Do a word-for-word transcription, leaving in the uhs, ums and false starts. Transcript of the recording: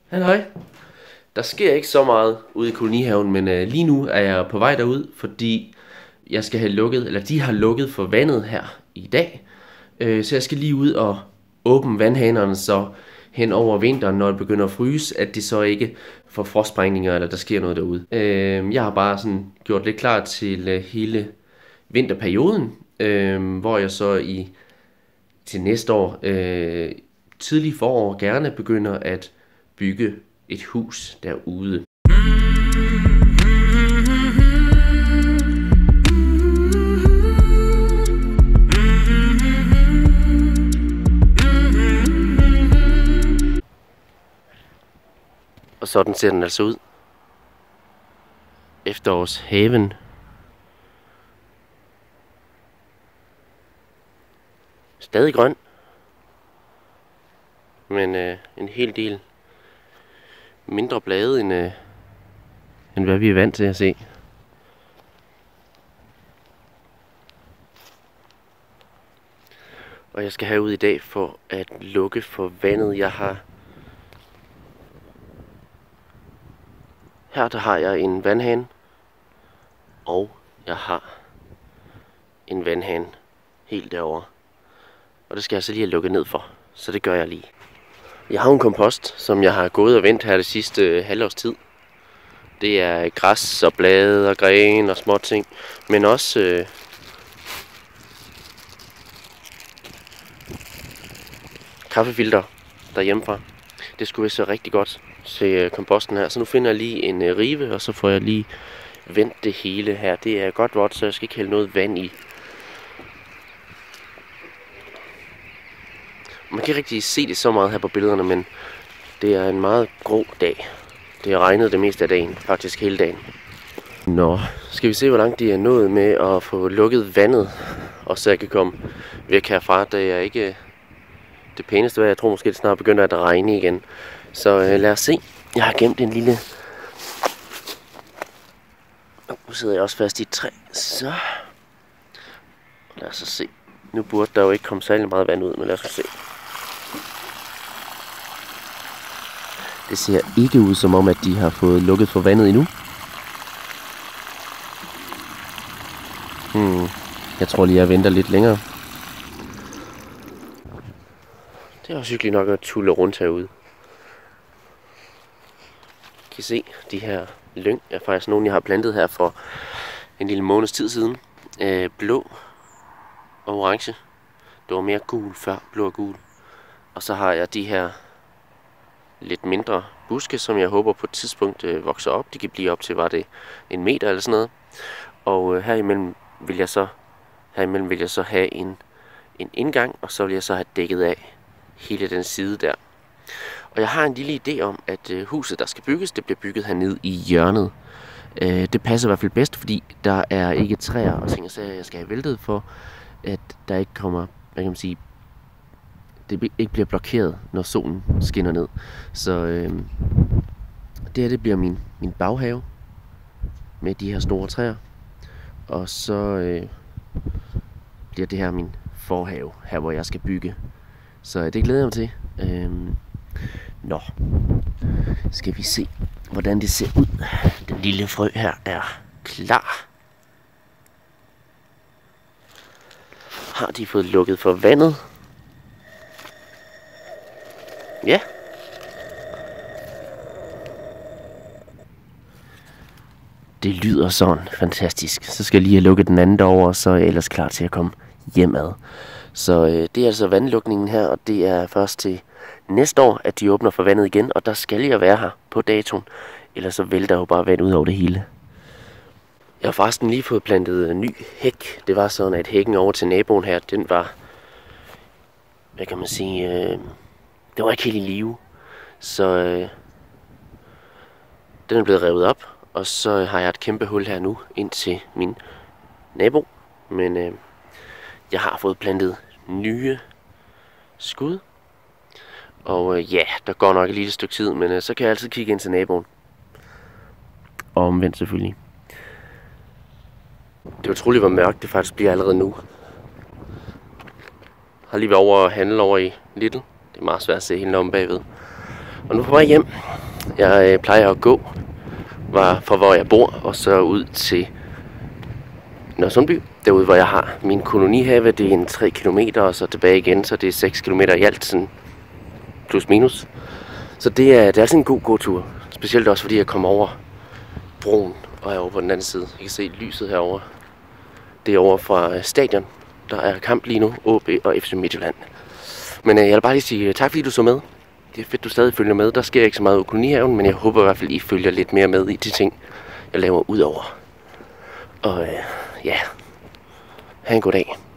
Halløj. Der sker ikke så meget ude i kolonihaven, men øh, lige nu er jeg på vej derud, fordi jeg skal have lukket, eller de har lukket for vandet her i dag. Øh, så jeg skal lige ud og åbne vandhanerne, så hen over vinteren, når det begynder at fryse, at det så ikke får frostsprængninger, eller der sker noget derude. Øh, jeg har bare sådan gjort lidt klar til øh, hele vinterperioden, øh, hvor jeg så i til næste år, øh, tidlig forår, gerne begynder at bygge et hus derude. Og sådan ser den altså ud. Efterårshaven. Stadig grøn. Men øh, en hel del mindre blade end, øh, end hvad vi er vant til at se. Og jeg skal herud i dag for at lukke for vandet. Jeg har her der har jeg en vandhane, og jeg har en vandhane helt derovre. Og det skal jeg så lige have lukket ned for, så det gør jeg lige. Jeg har en kompost, som jeg har gået og vendt her det sidste halvårs tid. Det er græs og blade og gren og småting, men også øh, kaffefilter derhjemmefra. Det skulle være så rigtig godt til komposten her. Så nu finder jeg lige en øh, rive, og så får jeg lige vendt det hele her. Det er godt vådt, så jeg skal ikke hælde noget vand i. Man kan ikke rigtig se det så meget her på billederne, men det er en meget grå dag. Det har regnet det meste af dagen, faktisk hele dagen. Nå, skal vi se, hvor langt de er nået med at få lukket vandet, og så jeg kan komme væk herfra. Det er ikke det pæneste vejr. Jeg tror måske, det snart begynder at regne igen. Så øh, lad os se. Jeg har gemt en lille... Nu sidder jeg også fast i et træ. Så lad os se. Nu burde der jo ikke komme særlig meget vand ud, men lad os se. Det ser ikke ud som om, at de har fået lukket for vandet endnu. Hmm. Jeg tror lige, jeg venter lidt længere. Det er også hyggeligt nok at tulle rundt herude. I kan se, de her lyng er faktisk nogle, jeg har plantet her for en lille måneds tid siden. Øh, blå og orange. Det var mere gul før, blå og gul. Og så har jeg de her lidt mindre buske, som jeg håber på et tidspunkt øh, vokser op. De kan blive op til, var det en meter eller sådan noget. Og øh, herimellem vil jeg så herimellem vil jeg så have en, en indgang, og så vil jeg så have dækket af hele den side der. Og jeg har en lille idé om, at øh, huset, der skal bygges, det bliver bygget hernede i hjørnet. Øh, det passer i hvert fald bedst, fordi der er ikke træer og ting og sager, jeg skal have væltet for, at der ikke kommer, hvad kan man sige, det ikke bliver blokeret, når solen skinner ned. Så øh, det her, det bliver min, min baghave med de her store træer. Og så øh, bliver det her min forhave, her hvor jeg skal bygge. Så det glæder jeg mig til. Øh, nå, skal vi se, hvordan det ser ud. Den lille frø her er klar. Har de fået lukket for vandet? Ja. Det lyder sådan fantastisk. Så skal jeg lige have lukket den anden derovre, og så er jeg ellers klar til at komme hjemad. Så øh, det er altså vandlukningen her, og det er først til næste år, at de åbner for vandet igen. Og der skal jeg være her på datoen, ellers så vælter jo bare vand ud over det hele. Jeg har forresten lige fået plantet en ny hæk. Det var sådan, at hækken over til naboen her, den var, hvad kan man sige, øh, det var ikke helt i live. Så øh, den er blevet revet op, og så har jeg et kæmpe hul her nu ind til min nabo. Men øh, jeg har fået plantet nye skud. Og øh, ja, der går nok et lille stykke tid, men øh, så kan jeg altid kigge ind til naboen. Og omvendt selvfølgelig. Det er utroligt, hvor mørkt det faktisk bliver allerede nu. Jeg har lige været over at handle over i Lidl. Det er meget svært at se helt om bagved. Og nu på vej hjem. Jeg øh, plejer at gå var fra hvor jeg bor, og så ud til Nørresundby, derude hvor jeg har min kolonihave. Det er en tre kilometer, og så tilbage igen, så det er seks kilometer i alt, sådan plus minus. Så det er, det er altså en god gåtur. Specielt også fordi jeg kommer over broen og er over på den anden side. Jeg kan se lyset herovre. Det er over fra stadion. Der er kamp lige nu, O B og F C Midtjylland. Men øh, jeg vil bare lige sige tak, fordi du så med. Det er fedt, du stadig følger med. Der sker ikke så meget i kolonihaven, men jeg håber i hvert fald, I følger lidt mere med i de ting, jeg laver udover. Og øh, ja, ha' en god dag.